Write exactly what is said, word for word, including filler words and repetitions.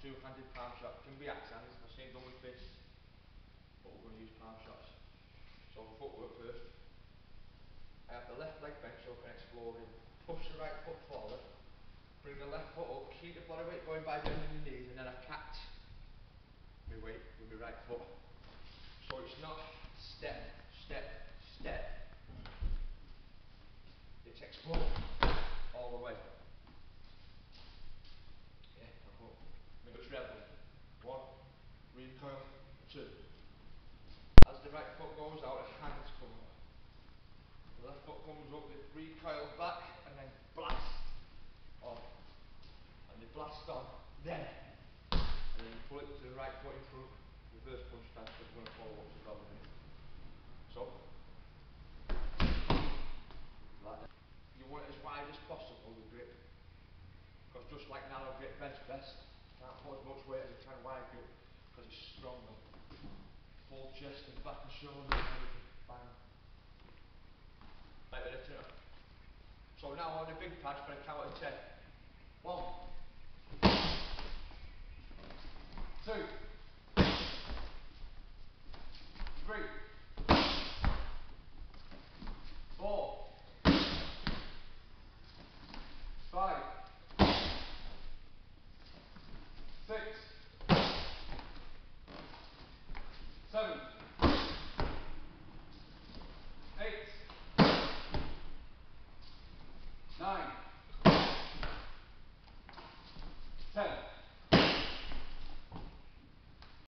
two-handed palm shot. Can be axe hands, I've seen done with fists, but we're going to use palm shots. So footwork first. I have the left leg bent so I can explode in. Push the right foot forward. Bring the left foot up, keep the body weight going by bending the knees, and then I catch my weight with my right foot. So it's not step, step, step. It's explode all the way. Yeah, I'll go. It's rebel. One, recoil, two. As the right foot goes out, the hands come up. The left foot comes up, they recoil back, and then blast on. And they blast on, then. And then you pull it to the right foot in front, reverse punch stance, but you're going to follow up as well. So, like that. You want it as wide as possible, the grip. Because just like narrow grip bench press, you can't put as much weight as you can wide grip, because it's stronger. Full chest and back and shoulders, everything, bang. Right, ready to know. So now on the big pads for a count of ten. One. Two.